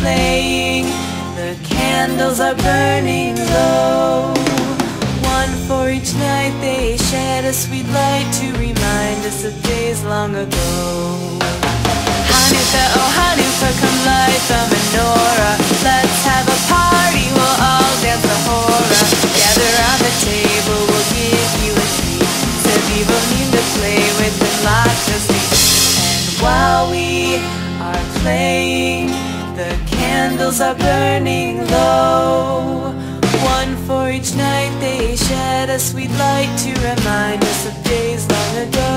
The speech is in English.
playing, the candles are burning low. One for each night they shed a sweet light to remind us of days long ago. Hanukkah, oh Hanukkah, come light the menorah. Let's have a party, we'll all dance the hora. Gather around the table, we'll give you a treat. Sevivim to play with and lots of sweets. And while we are playing, the candles are burning low. One for each night they shed a sweet light to remind us of days long ago.